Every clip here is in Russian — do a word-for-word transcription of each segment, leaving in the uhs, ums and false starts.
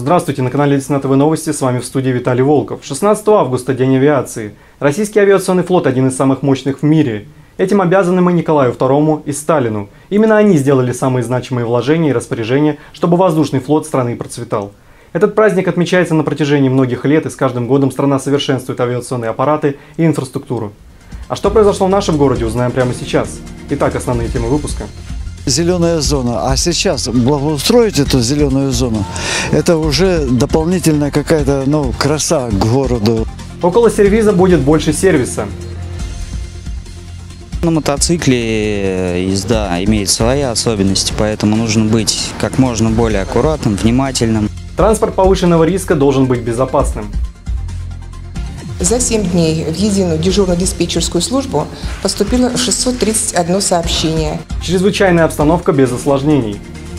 Здравствуйте, на канале Десна ТВ Новости, с вами в студии Виталий Волков. шестнадцатого августа – День авиации. Российский авиационный флот – один из самых мощных в мире. Этим обязаны мы Николаю второму и Сталину. Именно они сделали самые значимые вложения и распоряжения, чтобы воздушный флот страны процветал. Этот праздник отмечается на протяжении многих лет, и с каждым годом страна совершенствует авиационные аппараты и инфраструктуру. А что произошло в нашем городе, узнаем прямо сейчас. Итак, основные темы выпуска. Зеленая зона. А сейчас благоустроить эту зеленую зону, это уже дополнительная какая-то, ну, краса к городу. Около сервиза будет больше сервиса. На мотоцикле езда имеет свои особенности, поэтому нужно быть как можно более аккуратным, внимательным. Транспорт повышенного риска должен быть безопасным. За семь дней в единую дежурно-диспетчерскую службу поступило шестьсот тридцать одно сообщение. Чрезвычайная обстановка без осложнений.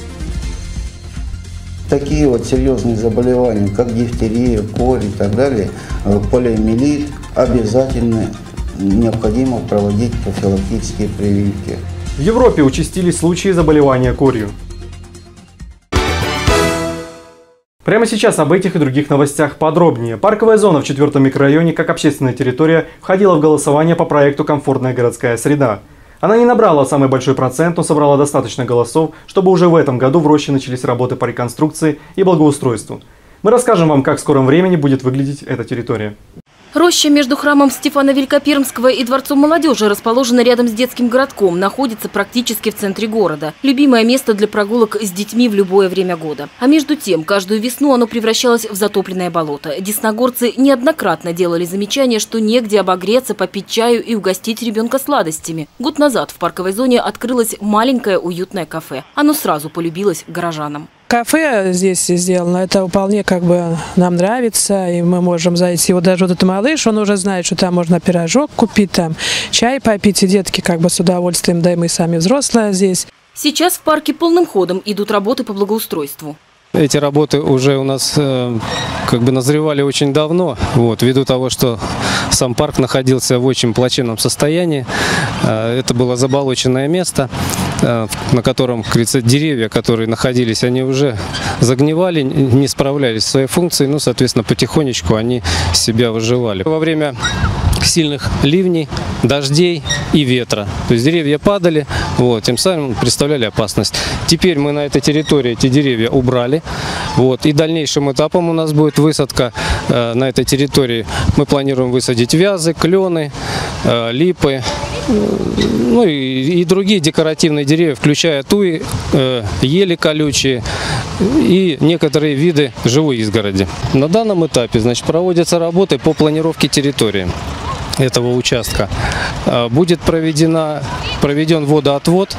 Такие вот серьезные заболевания, как дифтерия, корь и так далее, полиомиелит, обязательно необходимо проводить профилактические прививки. В Европе участились случаи заболевания корью. Прямо сейчас об этих и других новостях подробнее. Парковая зона в четвёртом микрорайоне как общественная территория входила в голосование по проекту «Комфортная городская среда». Она не набрала самый большой процент, но собрала достаточно голосов, чтобы уже в этом году в Роще начались работы по реконструкции и благоустройству. Мы расскажем вам, как в скором времени будет выглядеть эта территория. Роща между храмом Стефана Великопермского и Дворцом молодежи расположена рядом с детским городком, находится практически в центре города. Любимое место для прогулок с детьми в любое время года. А между тем, каждую весну оно превращалось в затопленное болото. Десногорцы неоднократно делали замечание, что негде обогреться, попить чаю и угостить ребенка сладостями. Год назад в парковой зоне открылось маленькое уютное кафе. Оно сразу полюбилось горожанам. Кафе здесь сделано, это вполне как бы нам нравится, и мы можем зайти. Вот даже вот этот малыш, он уже знает, что там можно пирожок купить, там чай попить, и детки как бы с удовольствием, да и мы сами взрослые здесь. Сейчас в парке полным ходом идут работы по благоустройству. Эти работы уже у нас э, как бы назревали очень давно, вот, ввиду того, что сам парк находился в очень плачевном состоянии. Э, это было заболоченное место, э, на котором, как говорится, деревья, которые находились, они уже загнивали, не справлялись со своей функцией, ну, соответственно, потихонечку они себя выживали. Во время сильных ливней, дождей и ветра. То есть деревья падали, вот, тем самым представляли опасность. Теперь мы на этой территории эти деревья убрали. Вот, и дальнейшим этапом у нас будет высадка э, на этой территории. Мы планируем высадить вязы, клены, э, липы, э, ну и, и другие декоративные деревья, включая туи, э, ели колючие и некоторые виды живой изгороди. На данном этапе, значит, проводятся работы по планировке территории этого участка. Будет проведена, проведен водоотвод,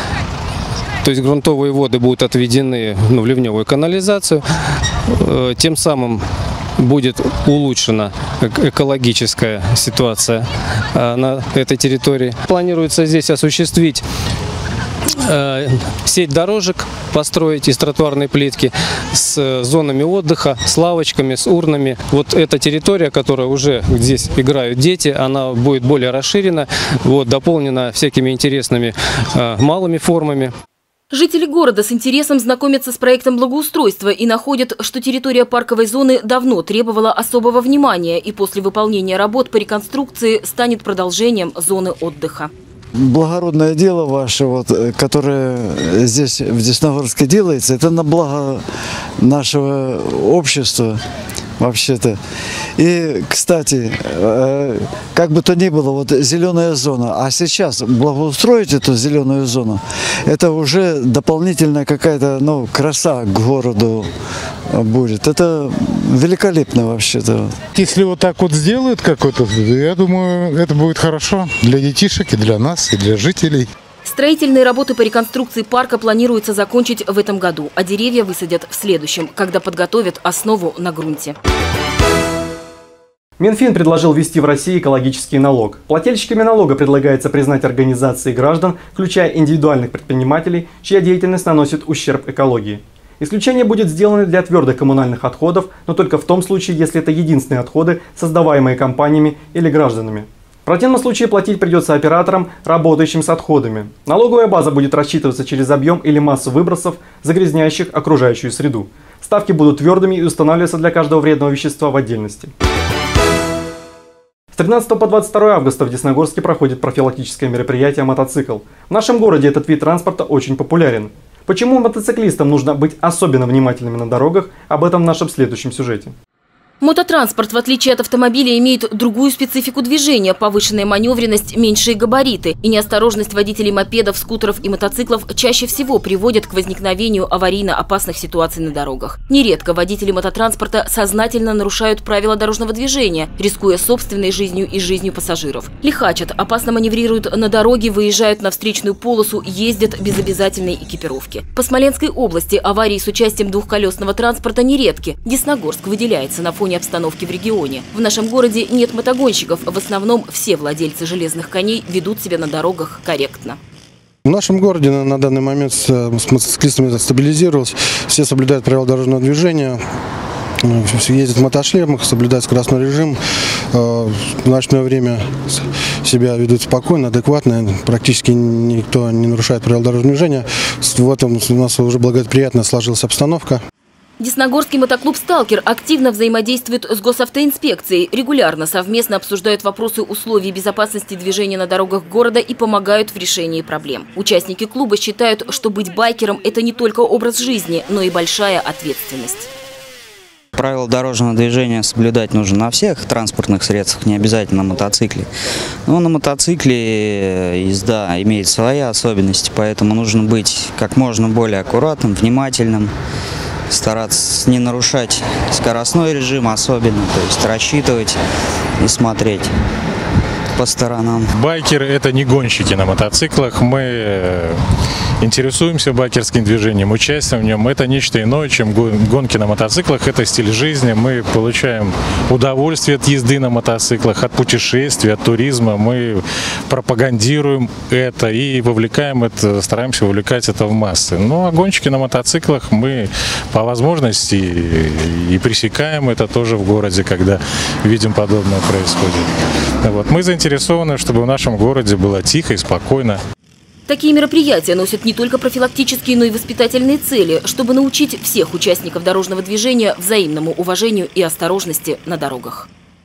то есть грунтовые воды будут отведены, ну, в ливневую канализацию. Тем самым будет улучшена экологическая ситуация на этой территории. Планируется здесь осуществить сеть дорожек, построить из тротуарной плитки с зонами отдыха, с лавочками, с урнами. Вот эта территория, которая уже здесь играют дети, она будет более расширена, вот, дополнена всякими интересными э, малыми формами. Жители города с интересом знакомятся с проектом благоустройства и находят, что территория парковой зоны давно требовала особого внимания и после выполнения работ по реконструкции станет продолжением зоны отдыха. Благородное дело ваше, вот, которое здесь в Десногорске делается, это на благо нашего общества вообще-то. И, кстати, как бы то ни было, вот зеленая зона, а сейчас благоустроить эту зеленую зону, это уже дополнительная какая-то, ну, краса к городу будет. Это великолепно вообще-то. Если вот так вот сделают какой-то, я думаю, это будет хорошо для детишек и для нас, и для жителей. Строительные работы по реконструкции парка планируется закончить в этом году, а деревья высадят в следующем, когда подготовят основу на грунте. Минфин предложил ввести в России экологический налог. Плательщиками налога предлагается признать организации граждан, включая индивидуальных предпринимателей, чья деятельность наносит ущерб экологии. Исключение будет сделано для твердых коммунальных отходов, но только в том случае, если это единственные отходы, создаваемые компаниями или гражданами. В противном случае платить придется операторам, работающим с отходами. Налоговая база будет рассчитываться через объем или массу выбросов, загрязняющих окружающую среду. Ставки будут твердыми и устанавливаться для каждого вредного вещества в отдельности. С тринадцатого по двадцать второе августа в Десногорске проходит профилактическое мероприятие «Мотоцикл». В нашем городе этот вид транспорта очень популярен. Почему мотоциклистам нужно быть особенно внимательными на дорогах, об этом в нашем следующем сюжете. Мототранспорт, в отличие от автомобиля, имеет другую специфику движения – повышенная маневренность, меньшие габариты. И неосторожность водителей мопедов, скутеров и мотоциклов чаще всего приводит к возникновению аварийно опасных ситуаций на дорогах. Нередко водители мототранспорта сознательно нарушают правила дорожного движения, рискуя собственной жизнью и жизнью пассажиров. Лихачат, опасно маневрируют на дороге, выезжают на встречную полосу, ездят без обязательной экипировки. По Смоленской области аварии с участием двухколесного транспорта нередки. Десногорск выделяется на фоне обстановки в регионе. В нашем городе нет мотогонщиков. В основном все владельцы железных коней ведут себя на дорогах корректно. В нашем городе на, на данный момент с, с мотоциклистами стабилизировалось. Все соблюдают правила дорожного движения. Ездят в мотошлемах, соблюдают скоростной режим. В ночное время себя ведут спокойно, адекватно. Практически никто не нарушает правила дорожного движения. В этом у нас уже благоприятно сложилась обстановка. Десногорский мотоклуб «Сталкер» активно взаимодействует с госавтоинспекцией, регулярно совместно обсуждают вопросы условий безопасности движения на дорогах города и помогают в решении проблем. Участники клуба считают, что быть байкером – это не только образ жизни, но и большая ответственность. Правила дорожного движения соблюдать нужно на всех транспортных средствах, не обязательно на мотоцикле. Но на мотоцикле езда имеет свои особенности, поэтому нужно быть как можно более аккуратным, внимательным. Стараться не нарушать скоростной режим особенно, то есть рассчитывать и смотреть по сторонам. Байкеры – это не гонщики на мотоциклах. Мы интересуемся байкерским движением, участием в нем. Это нечто иное, чем гонки на мотоциклах. Это стиль жизни. Мы получаем удовольствие от езды на мотоциклах, от путешествий, от туризма. Мы пропагандируем это и вовлекаем это, стараемся вовлекать это в массы. Ну а гонщики на мотоциклах мы по возможности и пресекаем это тоже в городе, когда видим подобное происходит. Вот. Мы заинтересованы, чтобы в нашем городе было тихо и спокойно. Такие мероприятия носят не только профилактические, но и воспитательные цели, чтобы научить всех участников дорожного движения взаимному уважению и осторожности на дорогах.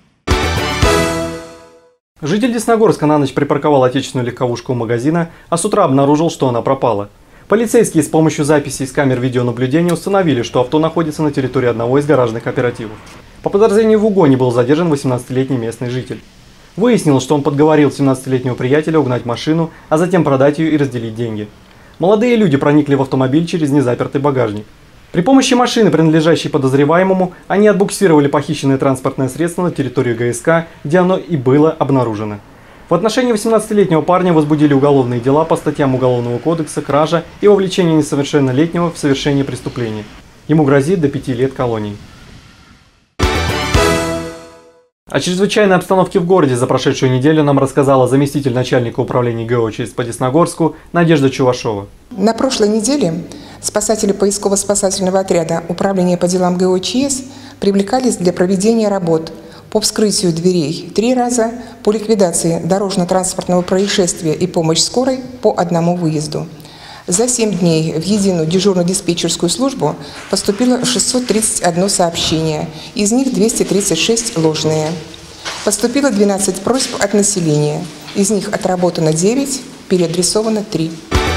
Житель Десногорска на ночь припарковал отечественную легковушку у магазина, а с утра обнаружил, что она пропала. Полицейские с помощью записей с камер видеонаблюдения установили, что авто находится на территории одного из гаражных кооперативов. По подозрению в угоне был задержан восемнадцатилетний местный житель. Выяснилось, что он подговорил семнадцатилетнего приятеля угнать машину, а затем продать ее и разделить деньги. Молодые люди проникли в автомобиль через незапертый багажник. При помощи машины, принадлежащей подозреваемому, они отбуксировали похищенное транспортное средство на территорию ГСК, где оно и было обнаружено. В отношении восемнадцатилетнего парня возбудили уголовные дела по статьям Уголовного кодекса «Кража» и вовлечение несовершеннолетнего в совершение преступления. Ему грозит до пяти лет колонии. О чрезвычайной обстановке в городе за прошедшую неделю нам рассказала заместитель начальника управления ГОЧС по Десногорску Надежда Чувашова. На прошлой неделе спасатели поисково-спасательного отряда Управления по делам ГОЧС привлекались для проведения работ по вскрытию дверей три раза, по ликвидации дорожно-транспортного происшествия и помощь скорой по одному выезду. За семь дней в единую дежурно-диспетчерскую службу поступило шестьсот тридцать одно сообщение, из них двести тридцать шесть ложные. Поступило двенадцать просьб от населения, из них отработано девять, переадресовано три.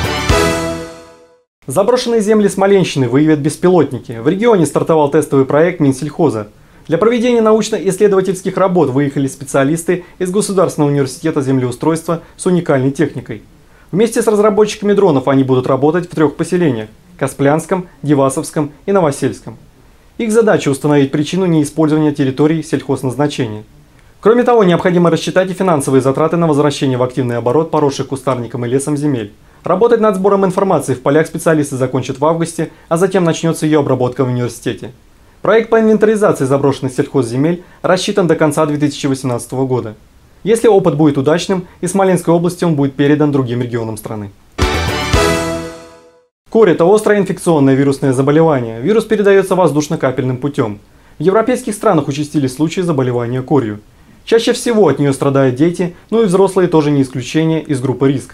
Заброшенные земли Смоленщины выявят беспилотники. В регионе стартовал тестовый проект Минсельхоза. Для проведения научно-исследовательских работ выехали специалисты из Государственного университета землеустройства с уникальной техникой. Вместе с разработчиками дронов они будут работать в трех поселениях – Касплянском, Девасовском и Новосельском. Их задача – установить причину неиспользования территорий сельхозназначения. Кроме того, необходимо рассчитать и финансовые затраты на возвращение в активный оборот поросших кустарником и лесом земель. Работать над сбором информации в полях специалисты закончат в августе, а затем начнется ее обработка в университете. Проект по инвентаризации заброшенных сельхозземель рассчитан до конца две тысячи восемнадцатого года. Если опыт будет удачным, из Смоленской области он будет передан другим регионам страны. Корь – это острое инфекционное вирусное заболевание. Вирус передается воздушно-капельным путем. В европейских странах участились случаи заболевания корью. Чаще всего от нее страдают дети, но и взрослые тоже не исключение из группы риска.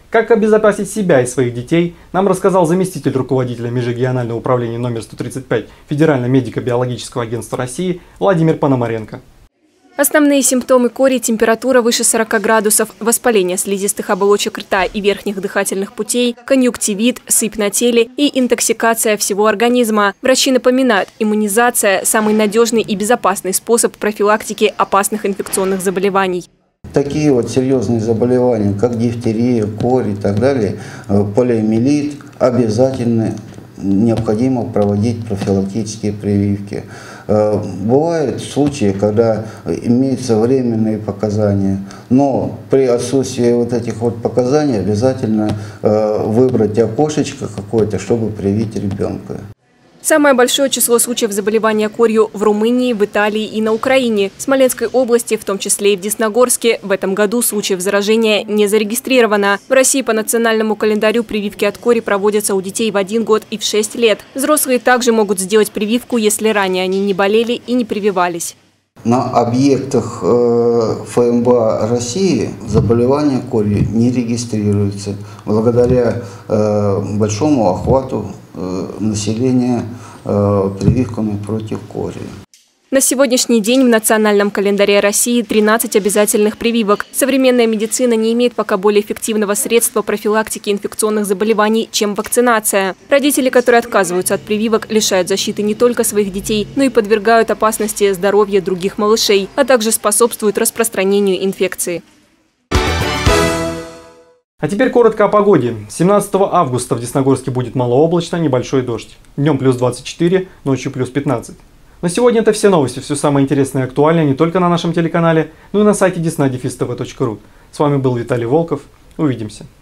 Как обезопасить себя и своих детей, нам рассказал заместитель руководителя межрегионального управления номер сто тридцать пять Федерального медико-биологического агентства России Владимир Пономаренко. Основные симптомы кори – температура выше сорока градусов, воспаление слизистых оболочек рта и верхних дыхательных путей, конъюнктивит, сыпь на теле и интоксикация всего организма. Врачи напоминают, иммунизация – самый надежный и безопасный способ профилактики опасных инфекционных заболеваний. Такие вот серьезные заболевания, как дифтерия, корь и так далее, полиомиелит, обязательно необходимо проводить профилактические прививки. Бывают случаи, когда имеются временные показания, но при отсутствии вот этих вот показаний обязательно выбрать окошечко какое-то, чтобы привить ребенка. Самое большое число случаев заболевания корью в Румынии, в Италии и на Украине. В Смоленской области, в том числе и в Десногорске, в этом году случаев заражения не зарегистрировано. В России по национальному календарю прививки от кори проводятся у детей в один год и в шесть лет. Взрослые также могут сделать прививку, если ранее они не болели и не прививались. На объектах эф эм бэ а России заболевания корью не регистрируются благодаря большому охвату населения прививками против кори. На сегодняшний день в национальном календаре России тринадцать обязательных прививок. Современная медицина не имеет пока более эффективного средства профилактики инфекционных заболеваний, чем вакцинация. Родители, которые отказываются от прививок, лишают защиты не только своих детей, но и подвергают опасности здоровья других малышей, а также способствуют распространению инфекции. А теперь коротко о погоде. семнадцатого августа в Десногорске будет малооблачно, небольшой дождь. Днем плюс двадцать четыре, ночью плюс пятнадцать. На сегодня это все новости, все самое интересное и актуальное не только на нашем телеканале, но и на сайте десна дефис тэ вэ точка ру. С вами был Виталий Волков. Увидимся.